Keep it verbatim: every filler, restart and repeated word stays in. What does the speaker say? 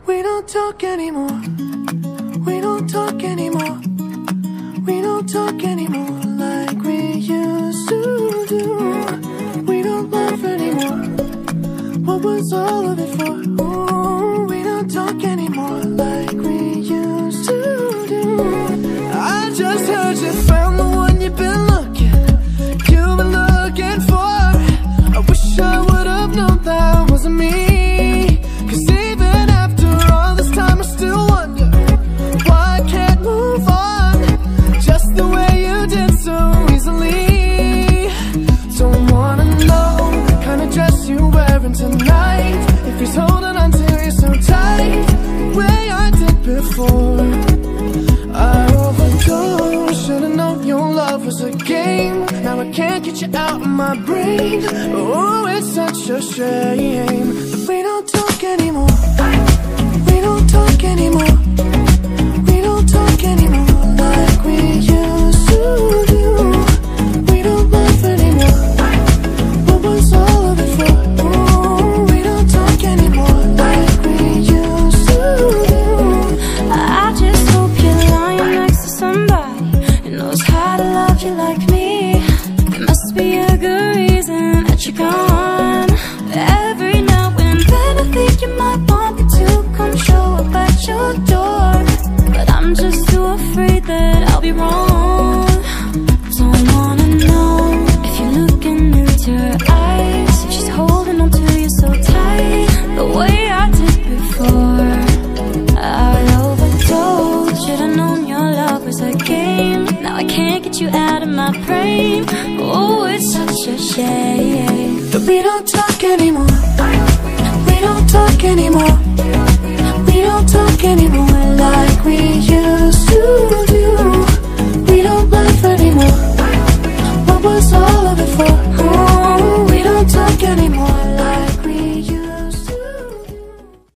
We don't talk anymore. We don't talk anymore. We don't talk anymore like we used to do. We don't laugh anymore. What was all of it for? Ooh, we don't talk anymore like we used to do. I just heard you found the one you've been looking, you've been looking for. I wish I would have known that wasn't me. Cause even after all this time I still wonder why I can't move on just the way you did so easily. Don't wanna know the kind of dress you're wearing tonight, if he's holding on to you so tight the way I did before. I overdosed, should've known your love was a game. Now I can't get you out of my brain. Oh, it's such a shame that we don't talk anymore. We don't talk anymore. We don't talk anymore like we used to do. We don't laugh anymore. What was all of it for? Ooh, we don't talk anymore like we used to do. I just hope you're lying next to somebody who knows how to love you like me. There must be a good reason that you're gone. Every now and then I think you might want me to come show up at your door, but I'm just too afraid that I'll be wrong. Don't wanna know if you're looking into her eyes, if she's holding on to you so tight the way I did before. I overdosed, should've known your love was a game. Now I can't get you out of my brain. Oh, it's such a shame that we don't talk anymore. We don't talk anymore. We don't talk anymore like we used to do. We don't laugh anymore. What was all of it for? Oh, we don't talk anymore.